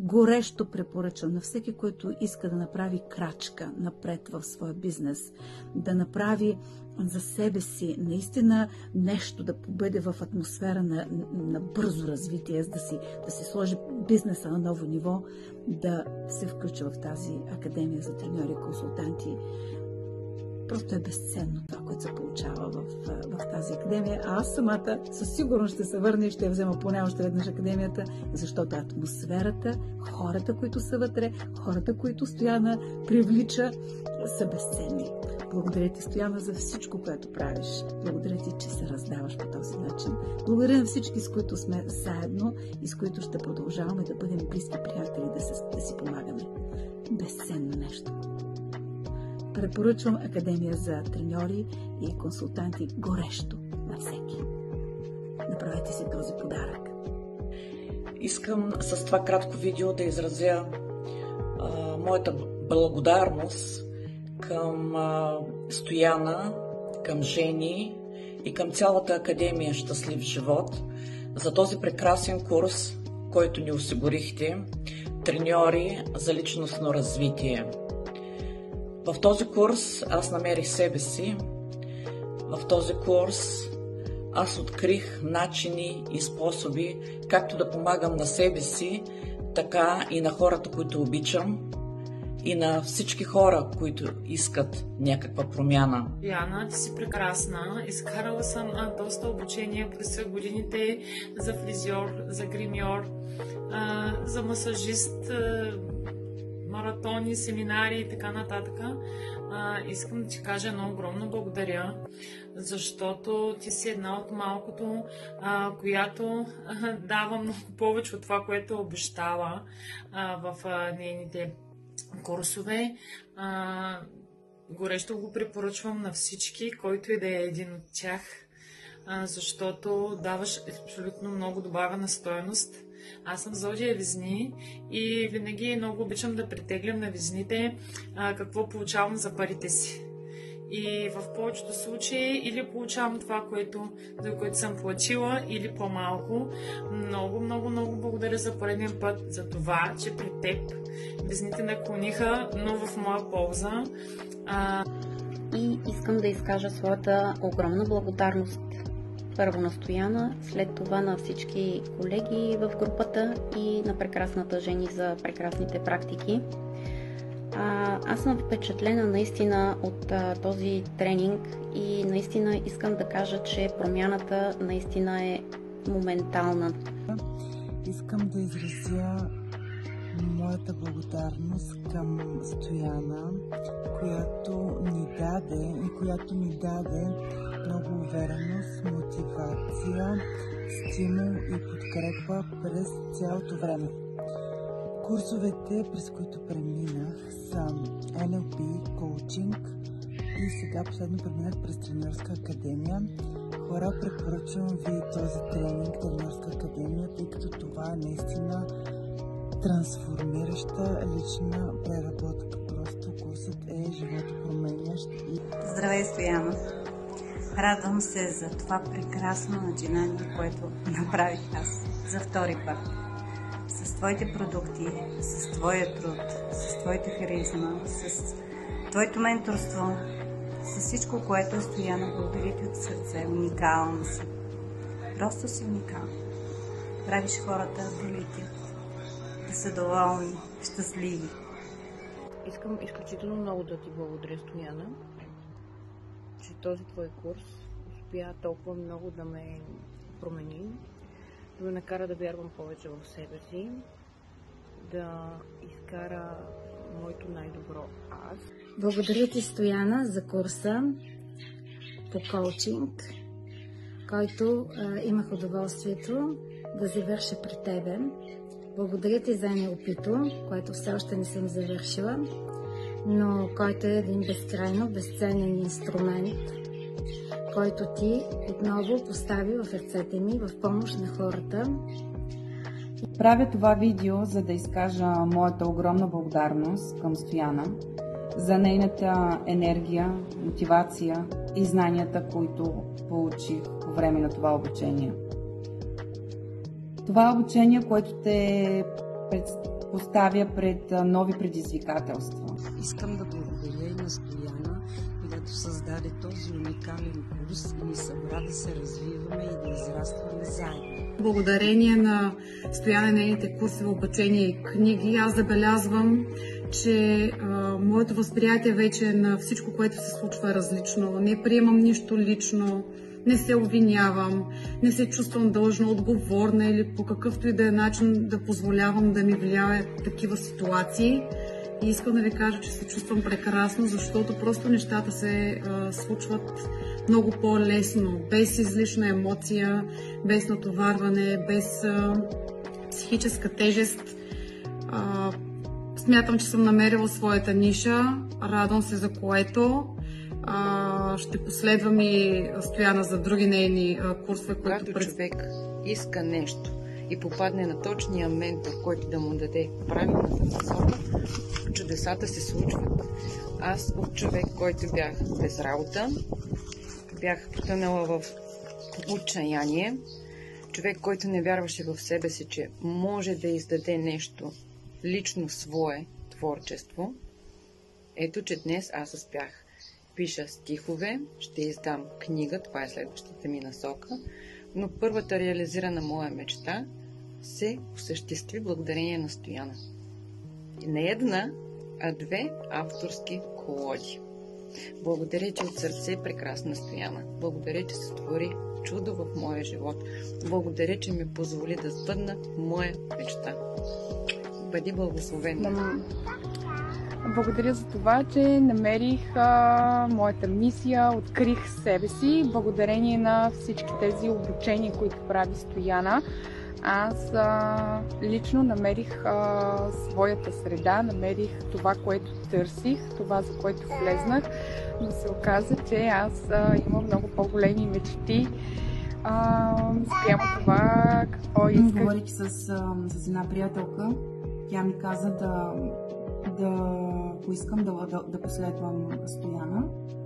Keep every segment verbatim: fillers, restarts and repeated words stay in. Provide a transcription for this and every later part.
Горещо препоръчвам на всеки, който иска да направи крачка напред в своя бизнес, да направи за себе си наистина нещо, да бъде в атмосфера на, на бързо развитие, да си, да си сложи бизнеса на ново ниво, да се включва в тази академия за треньори и консултанти. Просто е безценно това, което се получава в, в тази академия. А аз самата със сигурност ще се върна и ще я взема поне още веднъж академията, защото атмосферата, хората, които са вътре, хората, които Стояна привлича, са безценни. Благодаря ти, Стояна, за всичко, което правиш. Благодаря ти, че се раздаваш по този начин. Благодаря на всички, с които сме заедно и с които ще продължаваме да бъдем близки приятели, да, се, да си помагаме. Безценно нещо. Препоръчвам Академия за треньори и консултанти горещо на всеки. Направете си този подарък. Искам с това кратко видео да изразя а, моята благодарност към а, Стояна, към Жени и към цялата Академия Щастлив живот за този прекрасен курс, който ни осигурихте, треньори за личностно развитие. В този курс аз намерих себе си, в този курс аз открих начини и способи както да помагам на себе си, така и на хората, които обичам, и на всички хора, които искат някаква промяна. Яна, ти си прекрасна. Изкарала съм а, доста обучения през годините за фризьор, за гримьор, а, за масажист, а, маратони, семинари и така нататък. А, искам да ти кажа едно огромно благодаря, защото ти си една от малкото, а, която а, дава много повече от това, което е обещала а, в а, нейните курсове. А, горещо го препоръчвам на всички, който и да е един от тях, а, защото даваш абсолютно много добавена стойност. Аз съм Зодия Везни и винаги много обичам да притеглям на везните а, какво получавам за парите си. И в повечето случаи или получавам това, което, за което съм платила, или по-малко. Много, много, много благодаря за поредния път за това, че при теб везните наклониха, но в моя полза. А... И искам да изкажа своята огромна благодарност първо на Стояна, след това на всички колеги в групата и на прекрасната Жени за прекрасните практики. А, аз съм впечатлена наистина от а, този тренинг и наистина искам да кажа, че промяната наистина е моментална. Искам да изразя моята благодарност към Стояна, която ни даде и която ни даде много увереност, мотивация, стимул и подкрепа през цялото време. Курсовете, през които преминах, са Ен Ел Пи, коучинг и сега последно преминах през треньорска академия. Хора, препоръчвам ви този тренинг, треньорска академия, тъй като това е наистина трансформираща лична преработка. Просто курсът е животопроменящ. И... Здравей, Стояна! Радвам се за това прекрасно начинание, което направих аз за втори път. С твоите продукти, с твоя труд, с твоята харизма, с твоето менторство, с всичко, което Стояна, благодаря ти от сърце. Уникална си. Просто си уникална. Правиш хората да летят, да са доволни, щастливи. Искам изключително много да ти благодаря, Стояна, че този твой курс успя толкова много да ме промени, да ме накара да вярвам повече в себе си, да изкара моето най-добро аз. Благодаря ти, Стояна, за курса по коучинг, който а, имах удоволствието да завърша при тебе. Благодаря ти за Ен Ел Пи-то, което все още не съм завършила, но който е един безкрайно безценен инструмент, който ти отново постави в ръцете ми в помощ на хората. Правя това видео, за да изкажа моята огромна благодарност към Стояна за нейната енергия, мотивация и знанията, които получих по време на това обучение. Това обучение, което те поставя пред нови предизвикателства. Искам да благодаря и на Стояна, която създаде този уникален курс и ни събра да се развиваме и да израстваме заедно. Благодарение на Стояна и нейните курсове, обучение и книги, аз забелязвам, че а, моето възприятие вече на всичко, което се случва е различно. Не приемам нищо лично, не се обвинявам, не се чувствам дължна, отговорна или по какъвто и да е начин да позволявам да ми влияе такива ситуации. И искам да ви кажа, че се чувствам прекрасно, защото просто нещата се а, случват много по-лесно, без излишна емоция, без натоварване, без а, психическа тежест. А, смятам, че съм намерила своята ниша, радвам се за което. А, ще последвам и Стояна за други нейни а, курсове, които... Когато човек иска нещо и попадне на точния ментор, който да му даде правилната насока, чудесата се случват. Аз от човек, който бях без работа, бях потънала в отчаяние, човек, който не вярваше в себе си, че може да издаде нещо лично свое творчество. Ето, че днес аз успях. Пиша стихове, ще издам книга, това е следващата ми насока, но първата реализирана моя мечта се осъществи благодарение на Стояна. И не една, а две авторски колоди. Благодаря, че от сърце е прекрасна Стояна. Благодаря, че се створи чудо в моя живот. Благодаря, че ми позволи да сбъдна моя мечта. Бъди благословена. Благодаря за това, че намерих а, моята мисия, открих себе си. Благодарение на всички тези обучения, които прави Стояна, аз а, лично намерих а, своята среда, намерих това, което търсих, това, за което влезнах, но се оказа, че аз а, имам много по-големи мечти а, спрямо това, какво исках. Говорих с, с една приятелка, тя ми каза да да поискам да, да, да последвам Стояна.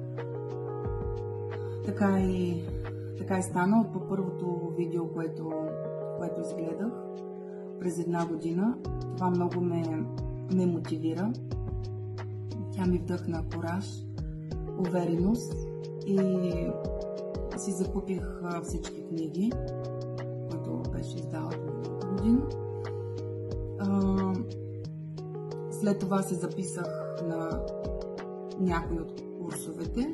Така и, така и стана от първото видео, което, което изгледах през една година. Това много ме, ме мотивира. Тя ми вдъхна кураж, увереност и си закупих всички книги, които беше издала миналата година. След това се записах на някои от курсовете.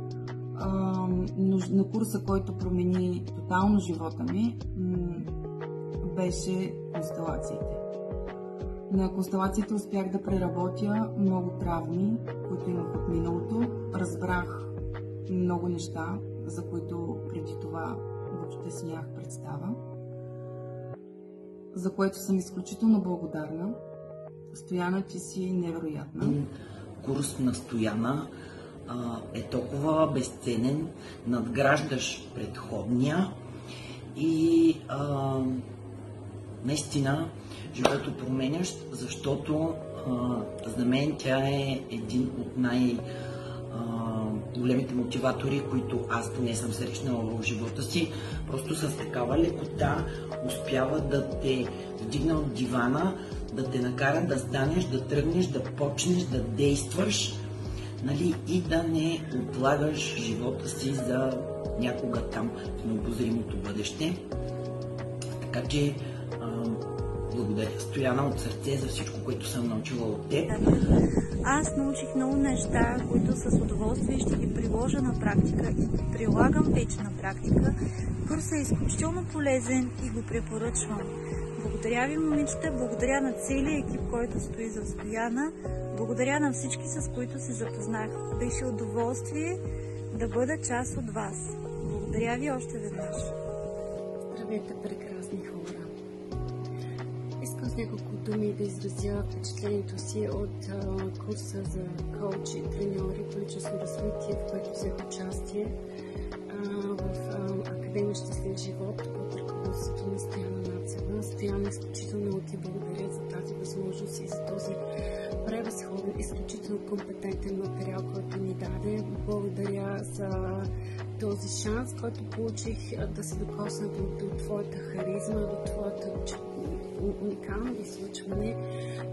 На курса, който промени тотално живота ми, беше констелациите. На констелациите успях да преработя много травми, които имах от миналото. Разбрах много неща, за които преди това въобще си нямах представа, за което съм изключително благодарна. Стояна, ти си невероятна. Курс на Стояна а, е толкова безценен, надграждаш предходния и а, наистина живото променящ, защото а, за мен тя е един от най- големите мотиватори, които аз поне съм срещнала в живота си. Просто с такава лекота успява да те вдигне от дивана, да те накара да станеш, да тръгнеш, да почнеш, да действаш, нали, и да не отлагаш живота си за някога там в необозримото бъдеще. Така че а, благодаря, Стояна, от сърце за всичко, което съм научила от теб. Аз научих много неща, които с удоволствие ще ги приложа на практика и ги прилагам вече на практика. Курсът е изключително полезен и го препоръчвам. Благодаря ви, момичета, благодаря на целия екип, който стои за Стояна, благодаря на всички, с които се запознах. Беше удоволствие да бъда част от вас. Благодаря ви още веднъж. Здравейте, прекрасни хора! Искам с няколко думи да изразя впечатлението си от а, курса за коучи и треньори по личностно развитие, в който взех участие а, в а, Академия Щастлив живот под ръководството на Стояна Нацева. Стояна, изключително ти благодаря за тази възможност и за този превъзходен, изключително компетентен материал, който ни даде. Благодаря за този шанс, който получих да се докосна до, до твоята харизма, до твоята уникално излъчване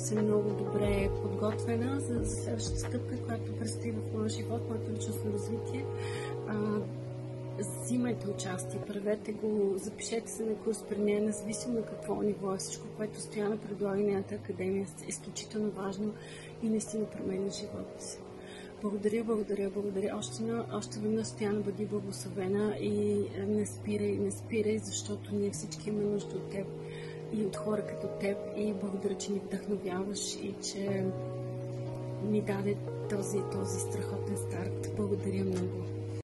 съм много добре подготвена за, за следващата стъпка, която предстои в моя живот, моето личностно развитие. А, взимайте участие, правете го, запишете се на курс при нея, независимо на какво ниво е. Всичко, което Стояна предлага, нейната академия е изключително важно и наистина променя живота си. Благодаря, благодаря, благодаря. Още, на, още веднъж, Стояна, бъди благословена и не спирай, не спирай, защото ние всички имаме нужда от теб и от хора като теб. И благодаря, че ни вдъхновяваш и че ми даде този, този страхотен старт. Благодаря много.